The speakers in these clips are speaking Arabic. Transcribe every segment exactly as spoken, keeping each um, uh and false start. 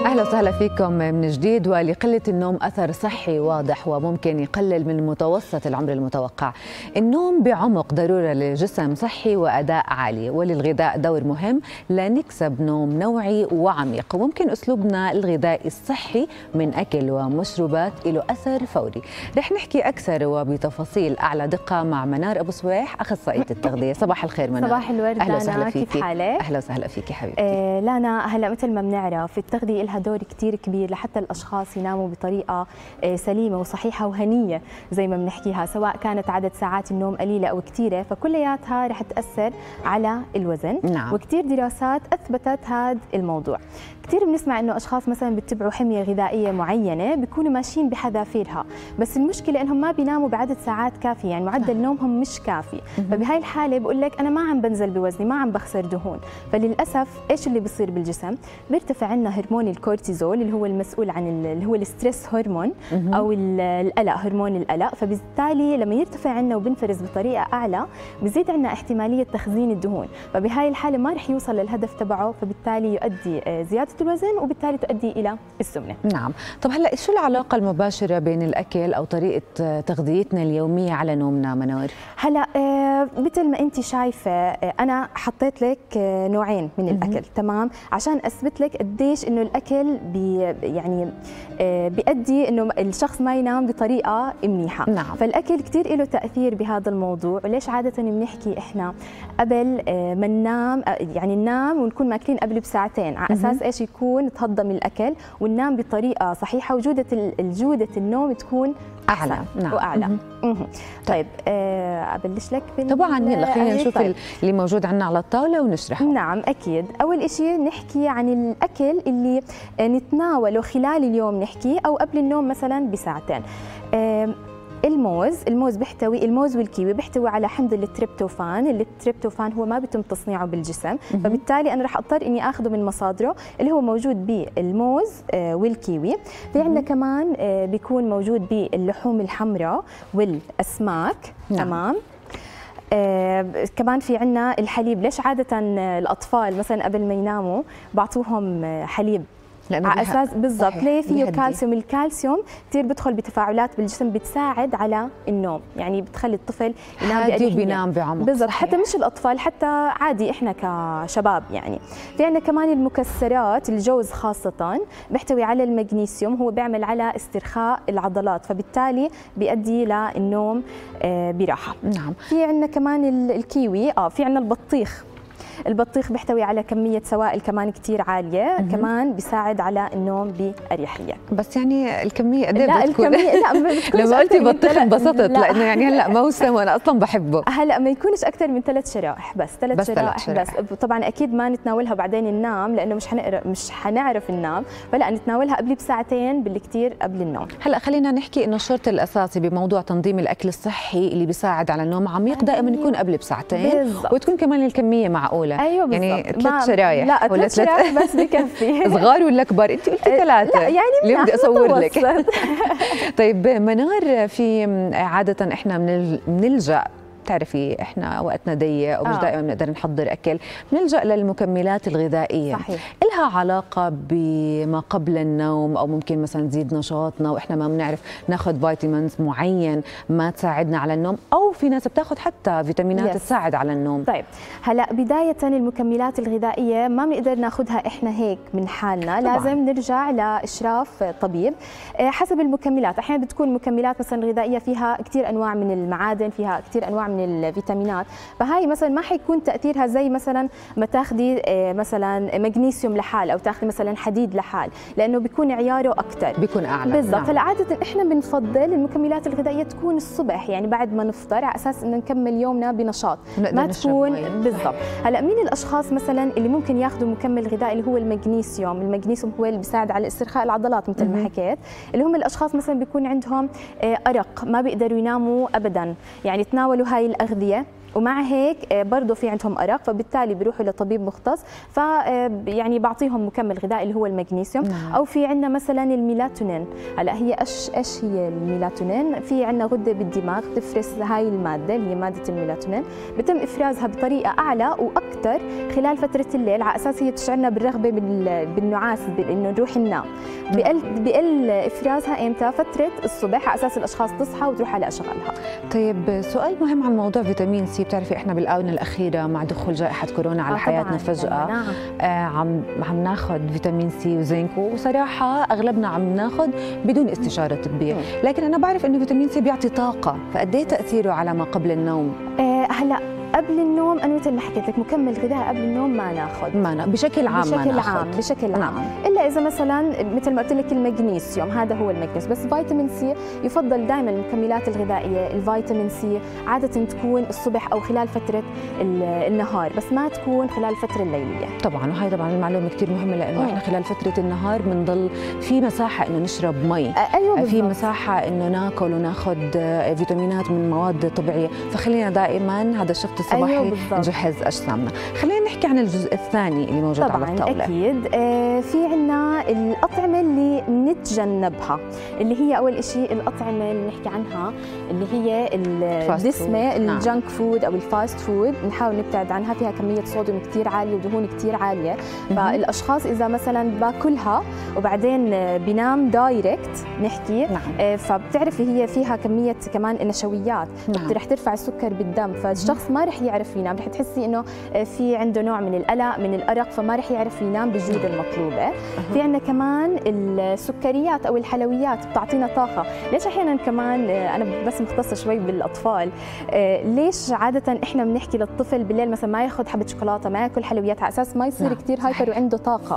أهلا وسهلا فيكم من جديد. ولقلة النوم أثر صحي واضح وممكن يقلل من متوسط العمر المتوقع. النوم بعمق ضرورة لجسم صحي وأداء عالي، وللغذاء دور مهم لنكسب نوم نوعي وعميق. وممكن أسلوبنا الغذائي الصحي من أكل ومشروبات له أثر فوري. رح نحكي أكثر وبتفاصيل أعلى دقة مع منار أبو صويح، أخصائية التغذية. صباح الخير منار. صباح الورد. أهلا وسهلا فيكي. كيف حالك؟ أهلا وسهلا فيكي حبيبتي. آه لانا، هلا مثل ما بنعرف التغذية لها دور كثير كبير لحتى الاشخاص يناموا بطريقه سليمه وصحيحه وهنيه زي ما بنحكيها، سواء كانت عدد ساعات النوم قليله او كثيره، فكلياتها رح تاثر على الوزن. نعم. وكثير دراسات اثبتت هذا الموضوع. كثير بنسمع انه اشخاص مثلا بيتبعوا حميه غذائيه معينه بيكونوا ماشيين بحذافيرها، بس المشكله انهم ما بيناموا بعدد ساعات كافيه، يعني معدل نومهم مش كافي. فبهاي الحاله بقول لك انا ما عم بنزل بوزني، ما عم بخسر دهون. فللاسف ايش اللي بيصير بالجسم؟ بيرتفع عندنا هرمون الكورتيزول اللي هو المسؤول عن اللي هو الستريس هرمون او القلق، هرمون القلق. فبالتالي لما يرتفع عندنا وبنفرز بطريقه اعلى بزيد عندنا احتماليه تخزين الدهون، فبهاي الحاله ما رح يوصل للهدف تبعه، فبالتالي يؤدي زياده الوزن وبالتالي تؤدي الى السمنه. نعم. طب هلا شو العلاقه المباشره بين الاكل او طريقه تغذيتنا اليوميه على نومنا منار؟ هلا آه مثل ما انت شايفه، آه انا حطيت لك آه نوعين من الاكل، تمام، عشان اثبت لك قديش انه الاكل بي يعني آه بيؤدي انه الشخص ما ينام بطريقه منيحه. نعم. فالاكل كثير له تاثير بهذا الموضوع. وليش عاده بنحكي احنا قبل آه ما ننام، آه يعني ننام ونكون ماكلين قبل بساعتين على اساس ايش؟ يكون تهضم الاكل وننام بطريقه صحيحه وجوده الجوده النوم تكون اعلى. نعم. واعلى. طيب آه ابلش لك بال طبعا يلا خلينا نشوف طيب. اللي موجود عندنا على الطاوله ونشرحه. نعم اكيد. اول شيء نحكي عن الاكل اللي نتناوله خلال اليوم، نحكي او قبل النوم مثلا بساعتين. آه الموز، الموز بيحتوي، الموز والكيوي بيحتوي على حمض التريبتوفان، التريبتوفان هو ما بيتم تصنيعه بالجسم، فبالتالي انا راح اضطر اني اخذه من مصادره اللي هو موجود بالموز والكيوي. في عندنا كمان بيكون موجود باللحوم الحمراء والاسماك. نعم. تمام. آه كمان في عندنا الحليب. ليش عاده الاطفال مثلا قبل ما يناموا بعطوهم حليب؟ على اساس بالضبط ليه؟ فيه كالسيوم. الكالسيوم كثير بدخل بتفاعلات بالجسم بتساعد على النوم، يعني بتخلي الطفل ينام بأريحية، بينام بعمق. بالضبط. حتى مش الاطفال، حتى عادي احنا كشباب. يعني في عندنا كمان المكسرات، الجوز خاصه بيحتوي على المغنيسيوم، هو بيعمل على استرخاء العضلات، فبالتالي بيؤدي للنوم آه براحه. نعم. في عندنا كمان الكيوي، اه في عندنا البطيخ. البطيخ بيحتوي على كمية سوائل كمان كتير عالية، مم. كمان بيساعد على النوم بأريحية. بس يعني الكمية قد ايه لا بتكون؟ الكمية لا ما بتكونش. لما قلتي بطيخ انبسطت لأنه يعني هلا موسم وأنا أصلا بحبه. هلا ما يكونش أكثر من ثلاث شرائح بس، ثلاث شرائح بس. طبعا أكيد ما نتناولها بعدين ننام لأنه مش حنقدر مش حنعرف ننام، فلا نتناولها قبل بساعتين بالكثير قبل النوم. هلا خلينا نحكي إنه الشرط الأساسي بموضوع تنظيم الأكل الصحي اللي بيساعد على النوم عميق دائما يكون قبل بساعتين، بالزبط. وتكون كمان الكمية معقولة. أيوة يعني ثلاث شرايح. لا ثلاث شرايح بس بكفي. صغار ولا كبار؟ انت قلتي ثلاثه. لا يعني اليوم بدي اصور لك. طيب منار، في عاده احنا بنلجا، بتعرفي احنا وقتنا ضيق ومش آه. دائما بنقدر نحضر اكل، بنلجا للمكملات الغذائيه. صحيح. لها علاقه بما قبل النوم، او ممكن مثلا تزيد نشاطنا واحنا ما بنعرف ناخذ فيتامينز معين ما تساعدنا على النوم، او في ناس بتاخذ حتى فيتامينات يس. تساعد على النوم. طيب هلا بدايه المكملات الغذائيه ما بنقدر ناخذها احنا هيك من حالنا، طبعا. لازم نرجع لاشراف طبيب حسب المكملات. احيانا بتكون مكملات مثلا غذائيه فيها كثير انواع من المعادن، فيها كثير انواع من الفيتامينات، فهاي مثلا ما حيكون تاثيرها زي مثلا ما تاخذي مثلا مغنيسيوم لحال او تاخذي مثلا حديد لحال، لانه بيكون عياره اكثر، بيكون اعلى. بالضبط. هلا نعم. عاده احنا بنفضل المكملات الغذائيه تكون الصبح، يعني بعد ما نفطر، على اساس انه نكمل يومنا بنشاط، ما تكون بالضبط. هلا مين الاشخاص مثلا اللي ممكن ياخذوا مكمل غذائي اللي هو المغنيسيوم؟ المغنيسيوم هو اللي بيساعد على استرخاء العضلات مثل ما حكيت، اللي هم الاشخاص مثلا بيكون عندهم ارق، ما بيقدروا يناموا ابدا، يعني تناولوا هاي الاغذيه ومع هيك برضه في عندهم ارق، فبالتالي بيروحوا لطبيب مختص، ف يعني بعطيهم مكمل غذائي اللي هو المغنيسيوم. نعم. او في عندنا مثلا الميلاتونين. هلا هي ايش ايش هي الميلاتونين؟ في عندنا غده بالدماغ تفرز هاي الماده اللي هي ماده الميلاتونين، بتم افرازها بطريقه اعلى واكثر خلال فتره الليل، على اساس هي تشعرنا بالرغبه بالنعاس، انه نروح ننام. بقل بقل افرازها امتى؟ فتره الصبح، على اساس الاشخاص تصحى وتروح على اشغالها. طيب سؤال مهم عن موضوع فيتامين سي، بتعرفي احنا بالاونه الاخيره مع دخول جائحه كورونا على آه حياتنا فجاه نعم. آه عم عم ناخذ فيتامين سي وزنك، وصراحه اغلبنا عم ناخذ بدون استشاره طبيه، لكن انا بعرف انه فيتامين سي بيعطي طاقه، فقد ايه تاثيره على ما قبل النوم؟ آه هلا قبل النوم انا مثل ما حكيت لك مكمل غذائي قبل النوم ما ناخذ، ما نا... بشكل عام بشكل ما ناخذ. عام بشكل نعم. عام الا اذا مثلا مثل ما قلت لك المغنيسيوم، هذا هو المغنيسيوم. بس فيتامين سي يفضل دائما المكملات الغذائيه الفيتامين سي عاده تكون الصبح او خلال فتره النهار، بس ما تكون خلال الفتره الليليه. طبعا، وهي طبعا المعلومه كثير مهمه، لانه م. احنا خلال فتره النهار بنضل في مساحه انه نشرب مي، آه ايوه بالضبط. في مساحه انه ناكل وناخذ فيتامينات من مواد طبيعيه، فخلينا دائما هذا الشفط الصباحي أيوة نجهز اجسامنا. خلينا نحكي عن الجزء الثاني اللي موجود طبعاً على الطاوله. طبعا اكيد. آه في عندنا الاطعمه اللي نتجنبها، اللي هي اول شيء الاطعمه اللي نحكي عنها اللي هي الدسمه، الجنك فود او الفاست فود، نحاول نبتعد عنها، فيها كميه صوديوم كثير عاليه ودهون كثير عاليه. فالاشخاص اذا مثلا باكلها وبعدين بينام دايركت نحكي، نعم. آه فبتعرفي هي فيها كميه كمان نشويات، نعم. رح ترفع السكر بالدم، فالشخص ما رح يعرف ينام، رح تحسي انه في عنده نوع من القلق من الارق، فما رح يعرف ينام بالجوده المطلوبه. في عندنا كمان السكريات او الحلويات بتعطينا طاقه. ليش احيانا كمان انا بس مختصه شوي بالاطفال، ليش عاده احنا بنحكي للطفل بالليل مثلا ما ياخذ حبه شوكولاته، ما ياكل حلويات، على اساس ما يصير كثير هايبر وعنده طاقه.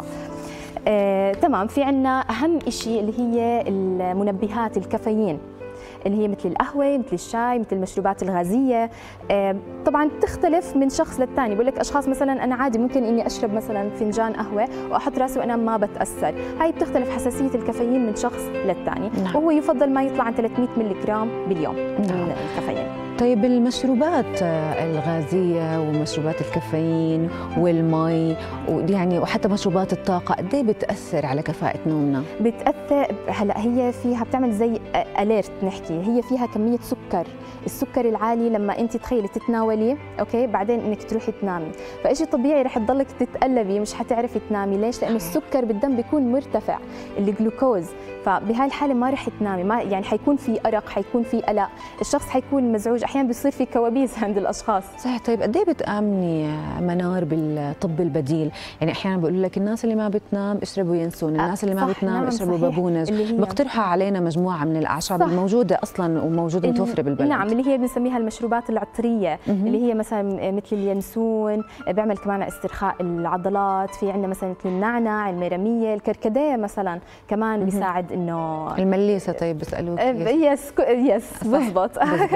آه، تمام. في عندنا اهم شيء اللي هي المنبهات، الكافيين، اللي هي مثل القهوه، مثل الشاي، مثل المشروبات الغازيه. آه طبعا بتختلف من شخص للثاني، بقول لك اشخاص مثلا انا عادي ممكن اني اشرب مثلا فنجان قهوه واحط راسي وانام ما بتاثر، هاي بتختلف حساسيه الكافيين من شخص للثاني. نعم. وهو يفضل ما يطلع عن ثلاثمئة ملي جرام باليوم من الكافيين. طيب المشروبات الغازيه ومشروبات الكافيين والمي يعني وحتى مشروبات الطاقه قد ايه بتاثر على كفاءه نومنا؟ بتاثر. هلا هي فيها بتعمل زي اليرت نحكي، هي فيها كميه سكر، السكر العالي لما انت تخيلي تتناولي اوكي بعدين انك تروحي تنامي، فشيء طبيعي رح تضلك تتقلبي، مش حتعرفي تنامي. ليش؟ لانه السكر بالدم بيكون مرتفع، الجلوكوز، فبهاي الحاله ما رح تنامي، ما يعني حيكون في ارق، حيكون في قلق، الشخص حيكون مزعوج، احيانا بيصير في كوابيس عند الاشخاص. صحيح. طيب قد ايه بتامني منار بالطب البديل؟ يعني احيانا بقول لك الناس اللي ما بتنام اشربوا ينسون، الناس اللي ما بتنام نعم اشربوا بابونج، بيقترحوا علينا مجموعه من الاعشاب صح. الموجوده اصلا وموجوده متوفره بالبلد. نعم، اللي هي بنسميها المشروبات العطريه، اللي هي مثلا مثل اليانسون، بيعمل كمان استرخاء العضلات. في عندنا مثلا مثل النعناع، الميرميه، الكركديه مثلا كمان بيساعد انه المليسه. طيب بسالوك يس يس بالضبط.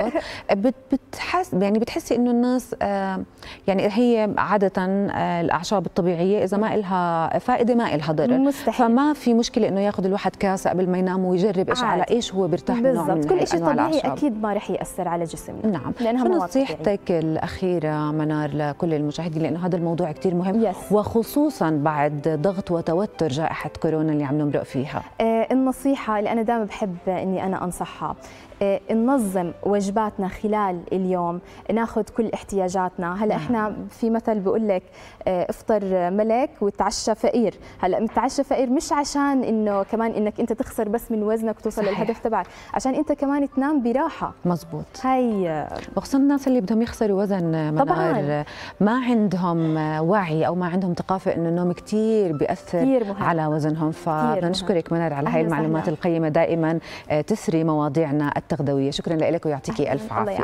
بتحس يعني بتحسي انه الناس يعني هي عاده الاعشاب الطبيعيه اذا ما لها فائده ما لها ضرر، مستحيل. فما في مشكله انه ياخذ الواحد كاسه قبل ما ينام ويجرب ايش على ايش هو بيرتاح من نوع من كل شيء طبيعي اكيد ما رح ياثر على جسمنا. نعم. لانها شو نصيحتك الاخيره منار لكل المشاهدين، لانه هذا الموضوع كثير مهم يس. وخصوصا بعد ضغط وتوتر جائحه كورونا اللي عم نمرق فيها؟ آه النصيحه اللي انا دائما بحب اني انا انصحها، ننظم وجباتنا خلال اليوم، ناخذ كل احتياجاتنا. هلا احنا في مثل بقول لك افطر ملك وتعشى فقير. هلا تعشى فقير مش عشان انه كمان انك انت تخسر بس من وزنك وتوصل صحيح. للهدف تبعك، عشان انت كمان تنام براحه. مزبوط. هي وخصوصا الناس اللي بدهم يخسروا وزن منار طبعاً. ما عندهم وعي او ما عندهم ثقافه انه النوم كثير بياثر على وزنهم، فبنشكرك منار على هاي المعلومات القيمه، دائما تسري مواضيعنا التغذويه. شكرا لك ويعطيكي الف عافيه.